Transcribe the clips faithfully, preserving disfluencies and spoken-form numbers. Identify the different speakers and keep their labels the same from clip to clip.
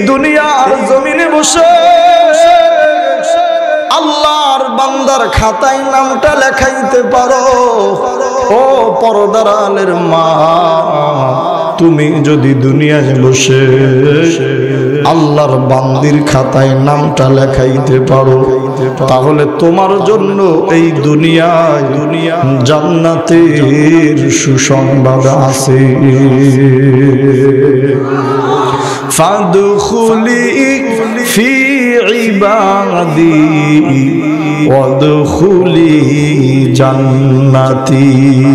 Speaker 1: দুনিয়ার জমিনে বসে আল্লাহর বান্দার খাতায় নামটা লেখাইতে পারো। ও পর্দার আলের মা, তুমি যদি দুনিয়ায় বসে আল্লাহর বান্দির খাতায় নামটা লেখাইতে পারো, তাহলে তোমার জন্য এই দুনিয়ায় দুনিয়া জান্নাতের সুসংবাদ আছে। ফাদখুলি ফি ইবাদি ওয়াদখুলি জান্নাতি।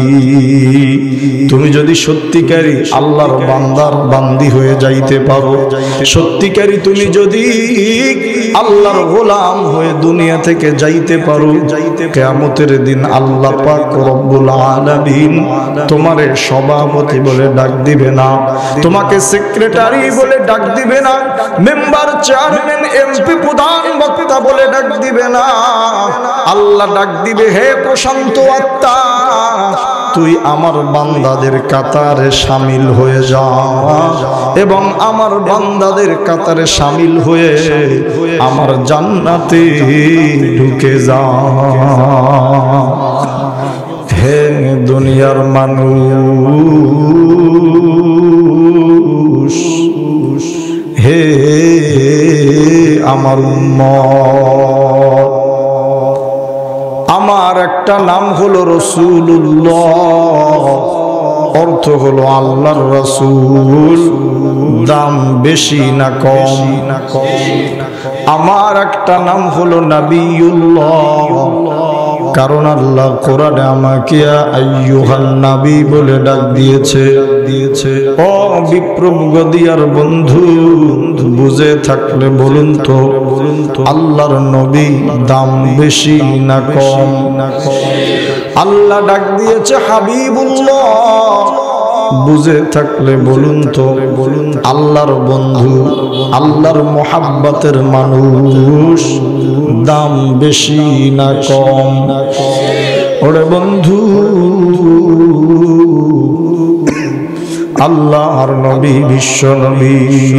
Speaker 1: তুমি যদি সত্যিকারী আল্লাহর বান্দার বান্দি হয়ে যাইতে পারো, সত্যিকারী তুমি যদি আল্লাহর গোলাম হয়ে দুনিয়া থেকে যাইতে পারো, কিয়ামতের দিন আল্লাহ পাক রব্বুল আলামিন তোমারে সভাপতি বলে ডাক দিবে না, তোমাকে সেক্রেটারি বলে ডাক দিবে না, মেম্বার চেয়ারম্যান এমপি প্রধান বক্তা বলে ডাক দিবে না। আল্লাহ ডাক দিবে, হে প্রশান্ত আত্মা, তুই আমার বান্দাদের কাতারে শামিল হয়ে যা এবং আমার বান্দাদের কাতারে শামিল হয়ে আমার জান্নাতে ঢুকে যা। হে দুনিয়ার মানুষ, হে আমার উম্মত, আমার একটা নাম হলো রাসূলুল্লাহ, অর্থ হলো আল্লাহর রাসূল, দাম বেশি না কম। আমার একটা নাম হলো নবিয়ুল্লাহ, কারণ আল্লাহ কোরআনে আমাকে আইয়ুহান নবী বলে ডাক দিয়েছে দিয়েছে ও বিপ্রবগদিয়ার বন্ধু, বুঝে থাকলে বলুন তো বলুন তো আল্লাহর নবী দাম বেশি না কম? আল্লাহ ডাক দিয়েছে হাবিবুল্লাহ, বুঝে থাকলে বলুন তো বলুন আল্লাহর বন্ধু, আল্লাহর মোহাব্বতের মানুষ দাম বেশি না কম? ওরে বন্ধু, আল্লাহর নবী বিশ্ব নবী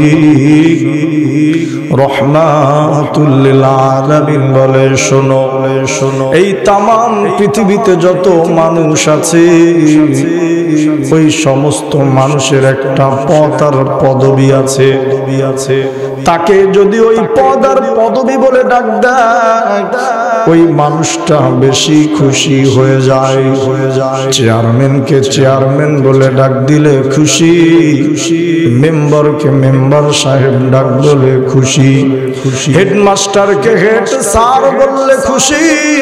Speaker 1: রহমাতুল লিল আলামিন বলে, শোনো শোনো, এই তামাম পৃথিবীতে যত মানুষ আছে ওই সমস্ত মানুষের একটা পদ আর পদবী আছে, তাকে যদি ওই পদ আর পদবী বলে ডাক দেয়, ওই মানুষটা বেশি খুশি হয়ে যায় হয়ে যায় চেয়ারম্যানকে চেয়ারম্যান বলে ডাক দিলে খুশি, মেম্বারকে মেম্বার সাহেব ডাক বলে খুশি, হেডমাস্টারকে হেড স্যার বললে খুশি,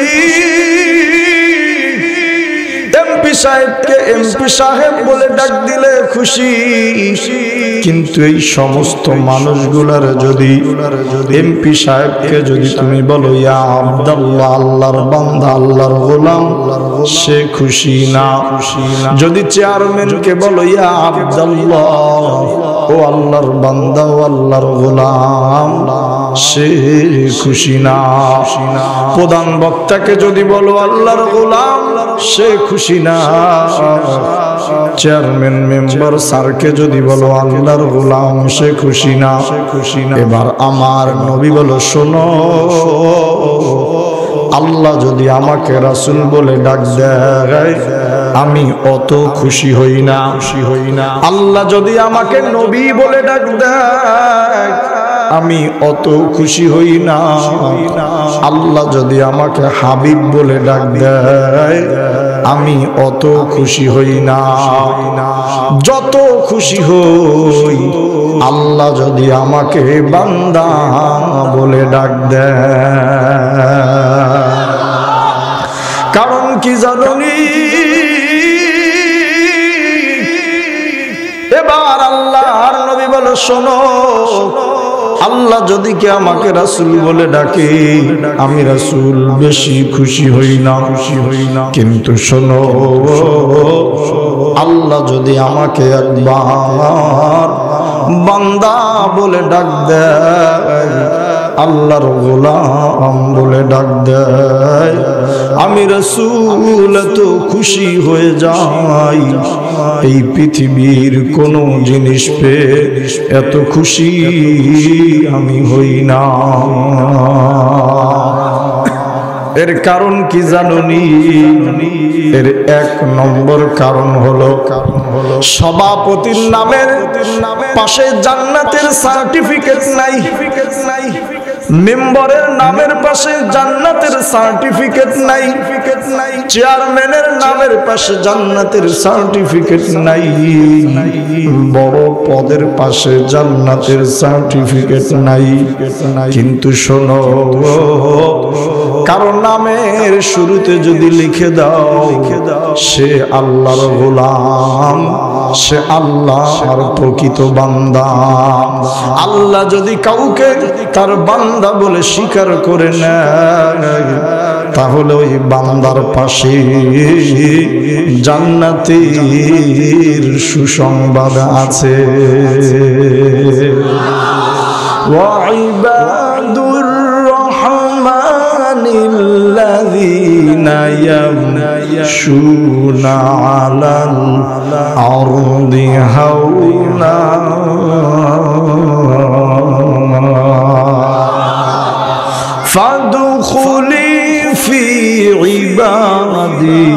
Speaker 1: এমপি সাহেবকে এমপি সাহেব বলে ডাক দিলে খুশি। কিন্তু এই সমস্ত মানুষগুলার যদি এমপি সাহেবকে যদি তুমি বলো ইয়া আব্দুল্লাহ, আল্লাহর বান্দা আল্লাহর গোলাম, সে খুশি না। যদি চেয়ারম্যানকে বলো ইয়া আব্দুল্লাহ, ও আল্লাহর বান্দা ও আল্লাহর গোলাম, সে খুশি না। প্রধান বক্তাকে যদি বলো আল্লাহর গোলাম, সে খুশি না। চেয়ারম্যান মেম্বার স্যারকে যদি বলো আল্লাহর গোলাম, সে খুশি না। এবার আমার নবী বলো, শোনো, আল্লাহ যদি আমাকে রাসূল বলে ডাক দেয়, আমি অত খুশি হই না খুশি হই না আল্লাহ যদি আমাকে নবী বলে ডাক দেয়, আমি অত খুশি হই না। আল্লাহ যদি আমাকে হাবিব বলে ডাক দেয়, আমি অত খুশি হই না। যত খুশি হই আল্লাহ যদি আমাকে বান্দা বলে ডাক দেয়। কারণ কি জানি, এবার আল্লাহর নবী বলো, শোনো, আল্লাহ যদি কে আমাকে রাসূল বলে ডাকে, আমি রাসূল বেশি খুশি হই না খুশি হই না কিন্তু শোনো, আল্লাহ যদি আমাকে একবার বান্দা বলে ডাক দেয়, আল্লাহর গোলাম বলে ডাক দেয়। আমি রাসূল এত খুশি হয়ে যাই, এই পৃথিবীর কোনো জিনিস পেয়ে এত খুশি আমি হই না। এর কারণ কি জানুনি? এর এক নম্বর কারণ হলো সভাপতির নামের পাশে জান্নাতের সার্টিফিকেট নাই, মেম্বারের নামের পাশে জান্নাতের সার্টিফিকেট নাই, চেয়ারম্যানের নামের পাশে জান্নাতের সার্টিফিকেট নাই, বড় পদের পাশে জান্নাতের সার্টিফিকেট নাই। কিন্তু শোনো, কারো নামের শুরুতে যদি লিখে দাও সে আল্লাহর গোলাম, সে আল্লাহর প্রকৃত বান্দা। আল্লাহ যদি কাউকে তার বান্দা বলে স্বীকার করে নেয়, তাহলে ওই বান্দার পাশে জান্নাতের সুসংবাদ আছে। ওয়াইবাদুর রহমানিল্লাযীনা ইয়ামশুনা আলাল আরদি হাওনা ফাদখুলি ফি ইবাদি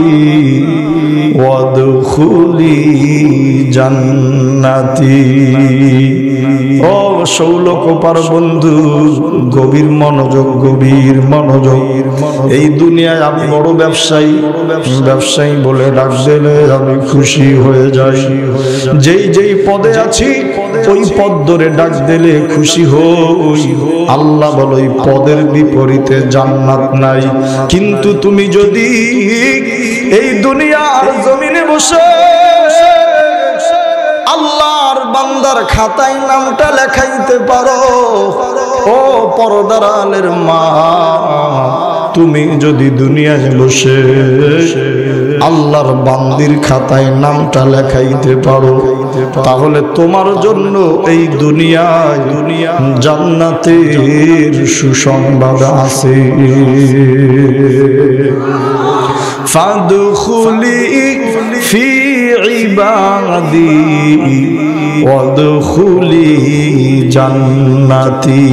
Speaker 1: ওয়াদখুলি জান্নাতি। ও ষোলকোপার বন্ধু, গভীর মনোযোগ, গভীর মনোযোগ। এই দুনিয়ায় আমি বড় ব্যবসায়ী, ব্যবসায়ী বলে ডাক দিলে আমি খুশি হয়ে যাই। যেই যেই পদে আছি ওই পদ ধরে ডাক দিলে খুশি হই। আল্লাহ বলে ওই পদের বিপরীতে জান্নাত নাই। কিন্তু তুমি যদি এই দুনিয়ার জমিনে বসে আল্লাহর বান্দার খাতায় নামটা লেখাইতে পারো, ও পর্দার আলের মা, তুমি যদি দুনিয়ায় বসে আল্লাহর বান্দির খাতায় নামটা লেখাইতে পারো, তাহলে তোমার জন্য এই দুনিয়ায় জান্নাতের সুসংবাদ আছে। ফাদখুলি ফি ইবাদি ওয়াদখুলি জান্নাতি।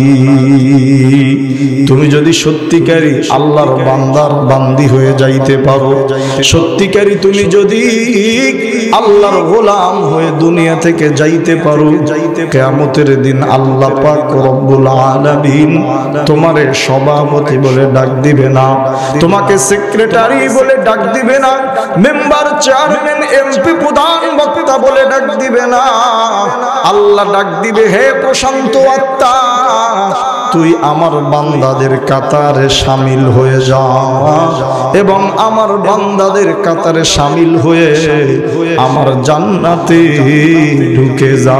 Speaker 1: তুমি যদি সত্যিকারী আল্লাহর বান্দার বান্দি হয়ে যাইতে পারো, সত্যিকারী তুমি যদি আল্লাহর গোলাম হয়ে দুনিয়া থেকে যাইতে পারো, কিয়ামতের দিন আল্লাহ পাক রব্বুল আলামিন তোমারে সভাপতি বলে ডাক দিবে না, তোমাকে সেক্রেটারি বলে ডাক দিবে না, মেম্বার, চেয়ারম্যান, এমপি, প্রধান বক্তা বলে ডাক দিবে না। আল্লাহ ডাক দিবে, হে প্রশান্ত আত্মা, তুই আমার বান্দাদের কাতারে শামিল হয়ে যা এবং আমার বান্দাদের কাতারে শামিল হয়ে আমার জান্নাতে ঢুকে যা।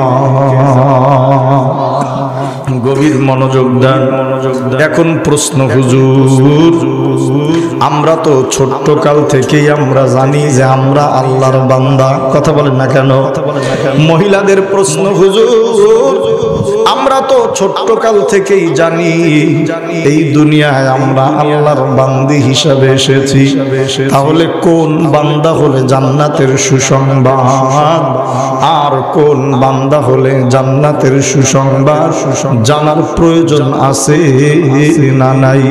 Speaker 1: গভীর মনোযোগ দেন। এখন প্রশ্ন, হুজুর, আমরা তো ছোট্ট কাল থেকেই আমরা জানি যে আমরা আল্লাহর বান্দা, কথা বলেন না কেন? মহিলাদের প্রশ্ন, হুজুর, আমরা তো ছোট্ট কাল থেকেই জানি এই দুনিয়ায় আমরা আল্লাহর বান্দি হিসাবে এসেছি, তাহলে কোন বান্দা হলে জান্নাতের সুসংবাদ আর কোন বান্দা হলে জান্নাতের সুসংবাদ জানার প্রয়োজন আছে না নাই?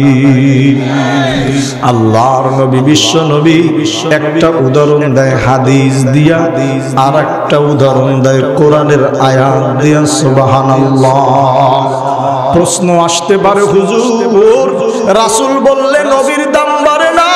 Speaker 1: আল্লাহর নবী, বিশ্ব নবী একটা উদাহরণ দেয় হাদিস দিয়া, আর একটা উদাহরণ দেয় কোরআনের আয়াত দিয়া। সুবহানাল্লাহ। প্রশ্ন আসতে পারে, হুজুর, রাসূল বললে নবীর দাম বাড়ে না,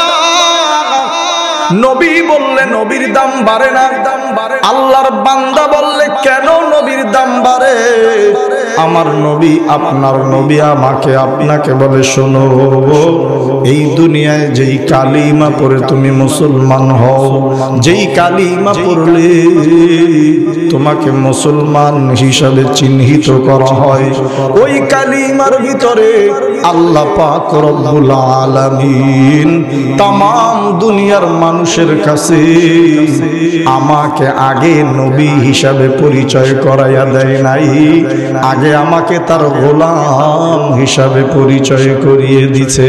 Speaker 1: নবী বললে নবীর দাম বাড়ে না, আল্লাহর বান্দা বললে কেন নবীর দাম বাড়ে? আমার নবী, আপনার নবী আমাকে আপনাকে বলে, শোনো, এই দুনিয়ায় যেই কালিমা পড়ে তুমি মুসলমান হও, যেই কালিমা পড়লে তোমাকে মুসলমান হিসাবে চিহ্নিত করা হয়, ওই কালিমার ভিতরে আল্লাহ পাক রব্বুল আলামিন তাম দুনিয়ার মানুষের কাছে আমাকে আগে নবী হিসাবে পরিচয় করাইয়া দেয় নাই, আগে আমাকে তার গোলাম হিসাবে পরিচয় করিয়ে দিছে।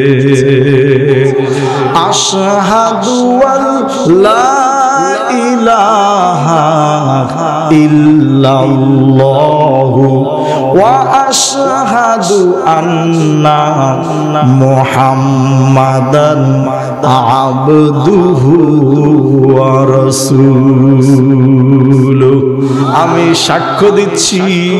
Speaker 1: আশহাদু আল্লা ইলাহা ইল্লাল্লাহু ওয়া আশহাদু আন্না মুহাম্মাদান আবদুহু ওয়া রাসূলুহু। আমি সাক্ষ্য দিচ্ছি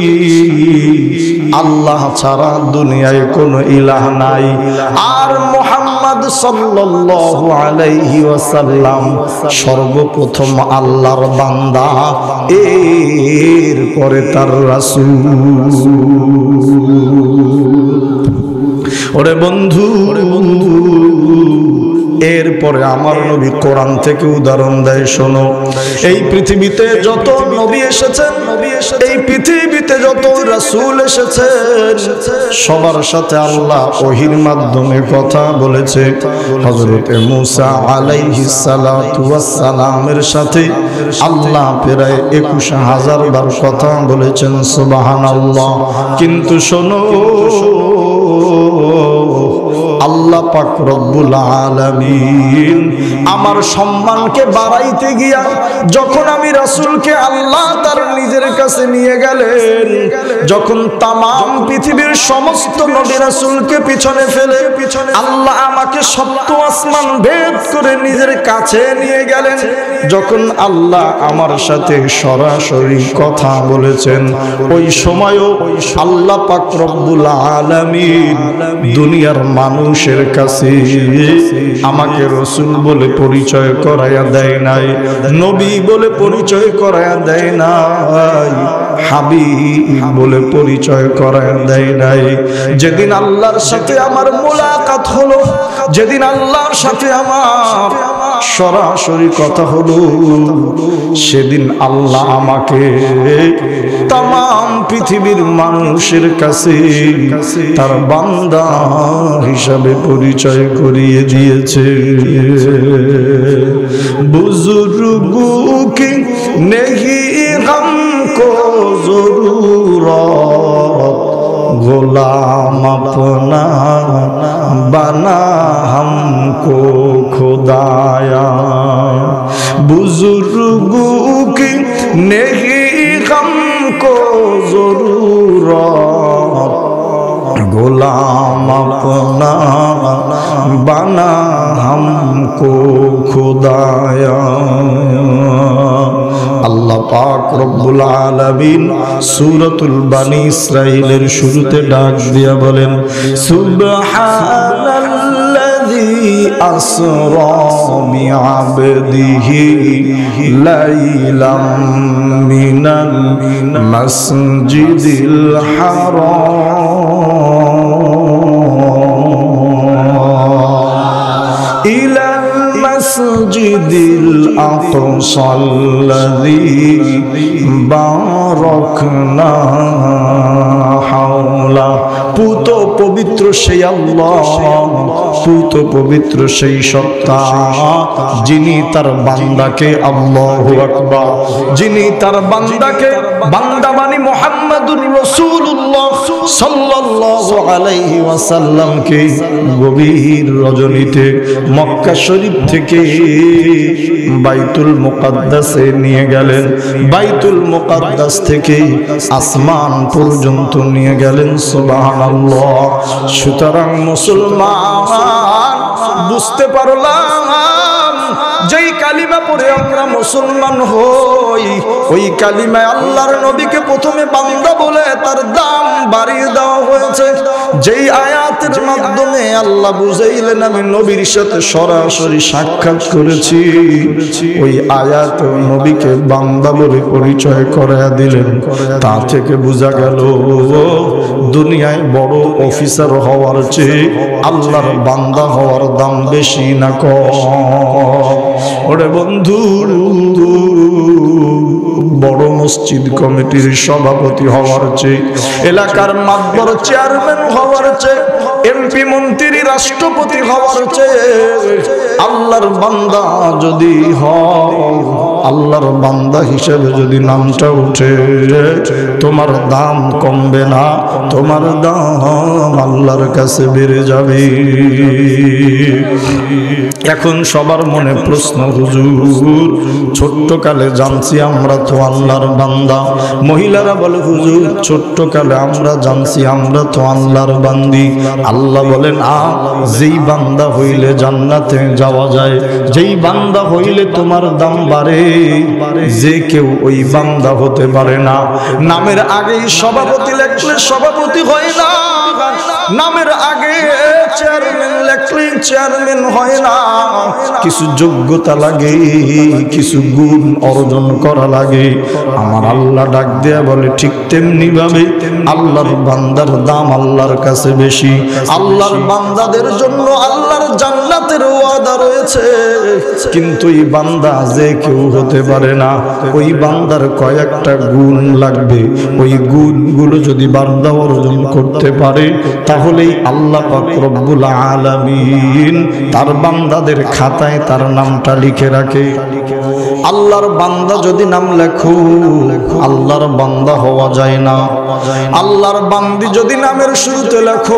Speaker 1: আল্লাহ ছাড়া দুনিয়ায় কোনো ইলাহ নাই, আর মুহাম্মদ সাল্লাল্লাহু আলাইহি ওয়াসাল্লাম সর্বপ্রথম আল্লাহর বান্দা, এরপরে তার রাসূল। ওরে বন্ধু, এরপরে আমার নবী কোরআন থেকে উদাহরণ দেয়, শোনো, এই পৃথিবীতে যত নবী এসেছেন, এই পৃথিবীতে যত রাসূল এসেছেন, সবার সাথে আল্লাহ ওহীর মাধ্যমে কথা বলেছে। হযরতে মূসা আলাইহিস সালাতু ওয়াস সালামের সাথে আল্লাহ প্রায় একুশ হাজার বার কথা বলেছেন, সুবহানাল্লাহ। কিন্তু শোনো, আল্লাহ পাক রব্বুল আলামিন আমার সম্মানকে বাড়াইতে গিয়া যখন আমি রাসূলকে আল্লাহ তার নিজের কাছে নিয়ে গেলেন, যখন তামাম পৃথিবীর সমস্ত নবী রাসূলকে পিছনে ফেলে আল্লাহ আমাকে সপ্ত আসমান ভেদ করে নিজের কাছে নিয়ে গেলেন, যখন আল্লাহ আমার সাথে সরাসরি কথা বলেছেন, ওই সময়ও আল্লাহ পাক রব্বুল আলামিন দুনিয়ার মানুষের কাছে আমাকে রাসূল বলে পরিচয় করায়া দেয় নাই, নবী বলে পরিচয় করায়া দেয় নাই, হাবিব বলে পরিচয় করায়া দেয় নাই। যেদিন আল্লাহর সাথে আমার মোলাকাত হলো, যেদিন আল্লাহর সাথে আমার সরাসরি কথা হলো, সেদিন আল্লাহ আমাকে তামাম পৃথিবীর মানুষের কাছে তার বান্দা হিসাবে পরিচয় করিয়ে দিয়েছে। বুজুর্গো কি নেহি हमको जरूरत, गुलाम अपना बना हमको खुदाया। बुजुर्गों की नहीं हमको जरूरत, गुलाम अपना बना हमको खुदाया। আল্লাহ পাক রব্বুল আলামিন সূরাতুল বানী ইসরাঈলের শুরুতে ডাক দিয়া বলেন, সুবহানাল্লাযী আসরা বিআবদিহি লাইলাম মিনাল মাসজিদিল হারাম ইলাল মাসজিদিল আকসাল্লাযী বারাকনা হাওলা। পুত পবিত্র সেই আল্লাহ, পুত পবিত্র সেই সত্তা, যিনি তার বান্দাকে, আল্লাহু আকবার, যিনি তার বান্দাকে, বান্দা মানে মুহাম্মাদুর রাসূলুল্লাহ সাল্লাল্লাহু আলাইহি ওয়াসাল্লামকে গভীর রজনীতে মক্কা শরীফ থেকে বাইতুল মুকাদ্দাসে নিয়ে গেলেন, বাইতুল মুকাদ্দাস থেকে আসমান পর্যন্ত নিয়ে গেলেন, সুবহানাল্লাহ। সুতরাং মুসলমান বুঝতে পারলাম, যেই কালিমা পড়ে আমরা মুসলমান হই, ওই কালিমায় আল্লাহর নবীকে প্রথমে বান্দা বলে তার দাম বাড়িয়ে দেওয়া হয়েছে। যেই আয়াত আয়াতের মাধ্যমে আল্লাহ বুঝাইলেন আমি নবীর সাথে সরাসরি সাক্ষাৎ করেছি, ওই আয়াত নবীকে বান্দা বলে পরিচয় করায়া দিলেন। তা থেকে বোঝা গেল দুনিয়ায় বড় অফিসার হওয়ার চেয়ে আল্লাহর বান্দা হওয়ার দাম বেশি না কম। ওরে বন্ধু, বড় মসজিদ কমিটির সভাপতি হওয়ার চেয়ে, এলাকার মাতবর চেয়ারম্যান হওয়ার চেয়ে, এমপি মন্ত্রী রাষ্ট্রপতি হওয়ার চেয়ে আল্লাহর বান্দা যদি হয়, আল্লাহর বান্দা হিসেবে যদি নামটা উঠে, তোমার দাম কমবে না, তোমার দাম আল্লাহর কাছে বেড়ে যাবে। এখন সবার মনে প্রশ্ন, হুজুর ছোট্ট কালে জানছি আমরা তো আল্লাহর বান্দা। মহিলারা বলে হুজুর ছোট্ট কালে আমরা জানছি আমরা তো আল্লাহর বান্দি। আল্লাহ বলেন আ যেই বান্দা হইলে জান্নাতে যাওয়া যায়, যেই বান্দা হইলে তোমার দাম বাড়ে, যে কেউ ওই বান্দা হতে পারে না। নামের আগেই সভাপতি লেখলে সভাপতি হয় না, নামের আগে চেয়ারম্যান লেখলে চেয়ারম্যান হয় না। কিছু যোগ্যতা লাগে, কিছু গুণ অর্জন করা লাগে। আমার আল্লাহ ডাক দেয়া বলে ঠিক তেমনি ভাবে আল্লাহর বান্দার দাম আল্লাহর কাছে বেশি। আল্লাহর বান্দাদের জন্য আল্লাহর জান্নাতের ওয়াদা রয়েছে, কিন্তু এই বান্দা যে কেউ হতে পারে না। ওই বান্দার কয়েকটা গুণ লাগবে, ওই গুণগুলো যদি বান্দা অর্জন করতে পারে তাহলেই আল্লাহ পাক রব্বুল আলামিন তার বান্দাদের খাতায় তার নামটা লিখে রাখে। আল্লাহর বান্দা যদি নাম লেখো, আল্লাহর বান্দা হওয়া যায় না। আল্লাহর বান্দি যদি নামের শুরুতে লেখো,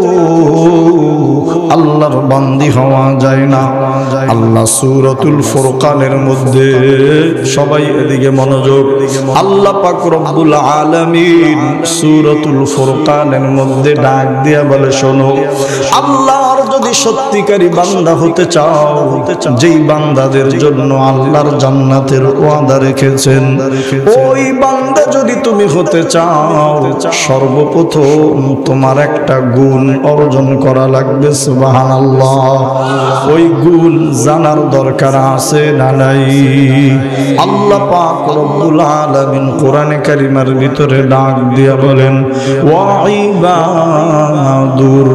Speaker 1: আল্লাহর বান্দি হওয়া যায় না। আল্লাহ সূরাতুল ফুরকানের মধ্যে, সবাই এদিকে মনোযোগ, আল্লাহ পাক রব্বুল আলামিন সূরাতুল ফুরকানের মধ্যে ডাক দিয়া বলে শোনো, আল্লাহর যদি সত্যিকারী বান্দা হতে চাও, যেই বান্দাদের জন্য আল্লাহর জান্নাতের ওয়াদা রেখেছেন, ওই বান্দা যদি তুমি হতে চাও, সর্বপ্রথম তোমার একটা গুণ অর্জন করা লাগবে। সুবহানাল্লাহ। ওই গুণ জানার দরকার আছে না নাই? আল্লাহ পাক রব্বুল আলামিন কোরআনে কারিমের ভিতরে ডাক দিয়া বলেন ওয়া ইবাদুর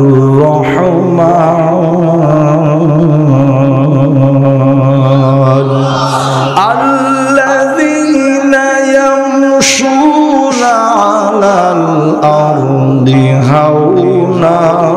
Speaker 1: রহমান আল্লাযীনা ইয়ামশুনা আলাল আরদি হাওনা।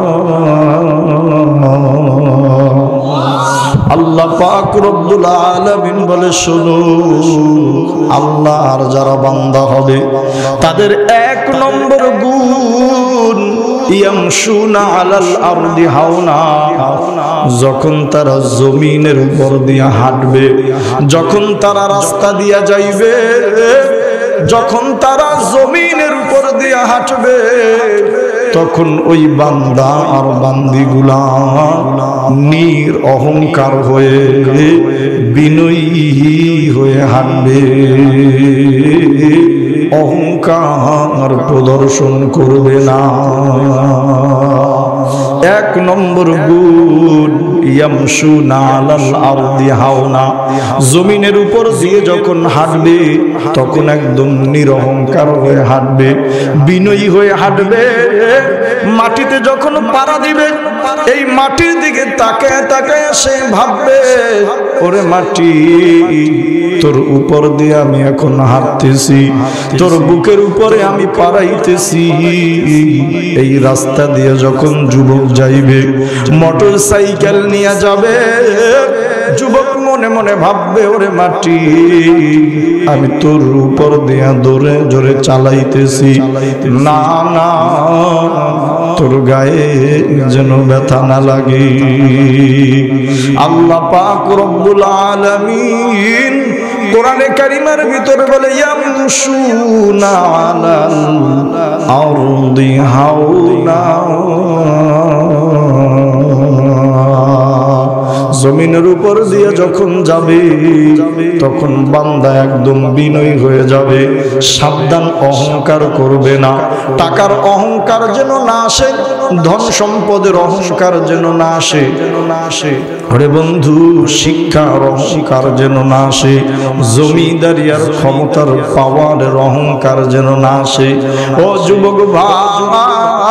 Speaker 1: আল্লাহ পাক রব্বুল আলামিন বলে শোনো, আল্লাহর যারা বান্দা হবে তাদের এক নম্বর গুণ ইয়ামশুনা আলাল আরদি হাওনা, যখন তারা জমিনের উপর দিয়ে হাঁটবে, যখন তারা রাস্তা দিয়া যাইবে, যখন তারা জমিনের উপর দিয়ে হাঁটবে, তখন ওই বান্দা আর বান্দিগুলা নির অহংকার হয়ে বিনয়ী হয়ে হাঁটবে, অহংকার প্রদর্শন করবে না। এক নম্বর গুণ ইয়ামশুনা আলাল আরদি হাওনা, জমিনের উপর দিয়ে যখন হাঁটবে তখন একদম নিরহংকার হয়ে হাঁটবে, বিনয়ী হয়ে হাঁটবে। মাটিতে যখন পাড়া দিবে, এই মাটির দিকে তাকায় তাকায় সে ভাববে, ওরে মাটি, তোর উপর দিয়ে আমি এখন হাঁটতেছি, তোর বুকের উপরে আমি পাড়াইতেছি। এই রাস্তা দিয়ে যখন যুবক যাইবে, মোটর সাইকেল নিয়ে যাবে, যুবক মনে মনে ভাববে, ওরে মাটি, আমি তোর উপর দিয়া দৌড়ে জোরে চালাইতেছি, না না তোর গায়ে যেন ব্যথা না লাগে। আল্লাহ পাক রব্বুল আলামিন কোরআনে কারিমের ভিতরে বলে ইয়ামশুনা আলাল আরদি হাওনা, জমিনের উপর দিয়ে যখন যাবে তখন বান্দা একদম বিনয়ী হয়ে যাবে। সাবধান, অহংকার করবে না। টাকার অহংকার যেন না আসে, ধন সম্পদের অহংকার যেন না আসে। আরে বন্ধু, শিক্ষার অহংকার যেন না আসে, জমিদারি আর ক্ষমতার পাওয়ারের অহংকার যেন না আসে। ও যুবক ভাই,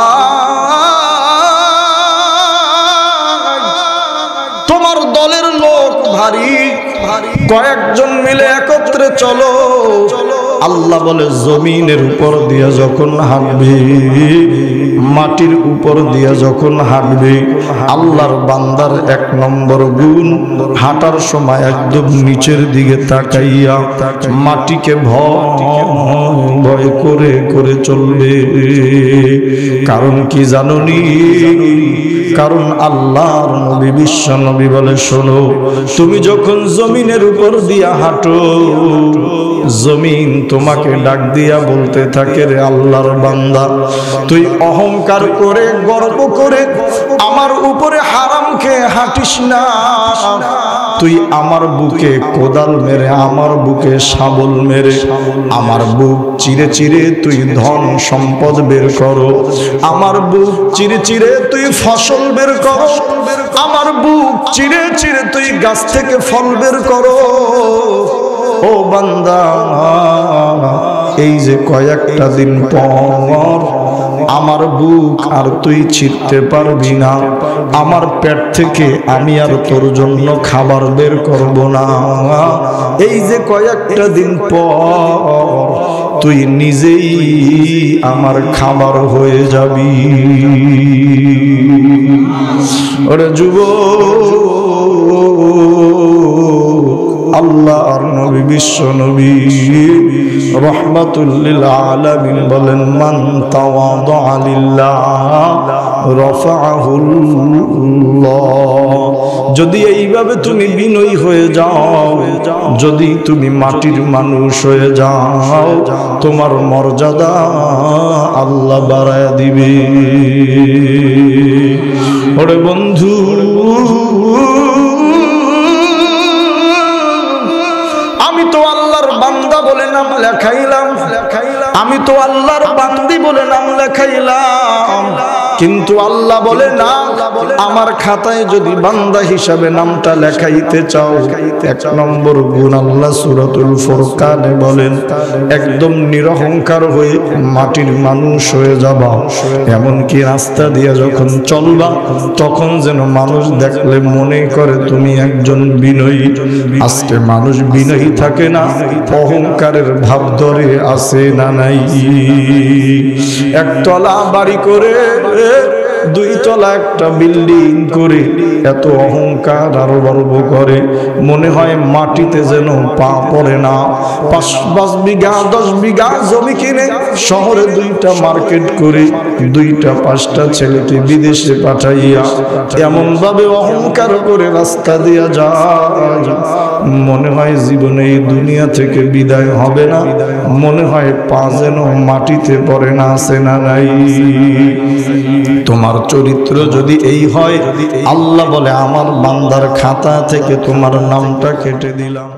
Speaker 1: তোমার দলের লোক ভারী, কয়েকজন মিলে একত্রে চলো। আল্লাহ বলে জমিনের উপর দিয়া যখন হাঁটবে, মাটির উপর দিয়া যখন হাঁটবে, আল্লাহর বান্দার এক নম্বর গুণ, হাঁটার সময় একদম নিচের দিকে তাকাইয়া মাটিকে ভয় ভয় করে করে চলবে। কারণ কি জানোনি? কারণ আল্লাহর নবী, বিশ্ব নবী বলে, শোনো, তুমি যখন জমিনের উপর দিয়া হাঁটো, জমিন তোমাকে ডাক দিয়া বলতে থাকে, রে আল্লাহর বান্দা, তুই অহংকার করে গর্ব করে আমার উপরে হারাম খেয়ে হাঁটিস না। তুই আমার বুকে কোদাল মেরে, আমার বুকে শাবল মেরে, আমার বুক চিরে চিরে তুই ধন সম্পদ বের করো, আমার বুক চিরে চিরে তুই ফসল বের করো, আমার বুক চিরে চিরে তুই গাছ থেকে ফল বের করো। ও বান্দা, এই যে কয়েকটা দিন পর আমার বুক আর তুই ছিঁড়তে পারবি না, আমার পেট থেকে আমি আর তোর জন্য খাবার বের করব না। এই যে কয়েকটা দিন পর তুই নিজেই আমার খাবার হয়ে যাবি। ওরে যুবক, আল্লাহর নবী, বিশ্ব নবী রাহমাতুল লিল আলামিন বলেন, মান তাওয়াদা লিল্লাহ রাফাআহুল্লাহ। যদি এইভাবে তুমি বিনয়ী হয়ে যাও, যদি তুমি মাটির মানুষ হয়ে যাও, তোমার মর্যাদা আল্লাহ বাড়ায় দিবে। ওরে বন্ধু, আমি তো আল্লাহর বান্দা বলে নাম লেখাইলাম, আমি তো আল্লাহর বান্দি বলে নাম লেখাইলাম, কিন্তু আল্লাহ বলে না, আমার খাতায় যদি বান্দা হিসাবে নামটা লেখাইতে চাও, এক নম্বর গুণ আল্লাহ সূরাতুল ফুরকানে বলেন, একদম নিরহংকার হয়ে মাটির মানুষ হয়ে যাবা। এমনকি রাস্তা দিয়ে যখন চলবা, তখন যেন মানুষ দেখলে মনে করে তুমি একজন বিনয়ী। আজকে মানুষ বিনয়ী থাকে না, অহংকারের ভাব ধরে আছে না নাই। একতলা বাড়ি করে, দুই তলা একটা বিল্ডিং করে এত অহংকার আর গর্ব করে, মনে হয় মাটিতে যেন পা পড়ে না। পাঁচ পাঁচ বিঘা দশ বিঘা জমি কিনে শহরে দুইটা মার্কেট করে দুইটা পাঁচটা ছেলেকে বিদেশে পাঠাইয়া এমন ভাবে অহংকার করে রাস্তা দিয়া যায়, মনে হয় জীবনে এই দুনিয়া থেকে বিদায় হবে না, মনে হয় পা যেন মাটিতে পড়ে না, আছে না নাই। তোমার চরিত্র যদি এই হয়, আল্লাহ বলে আমার বান্দার খাতা থেকে তোমার নামটা কেটে দিলাম।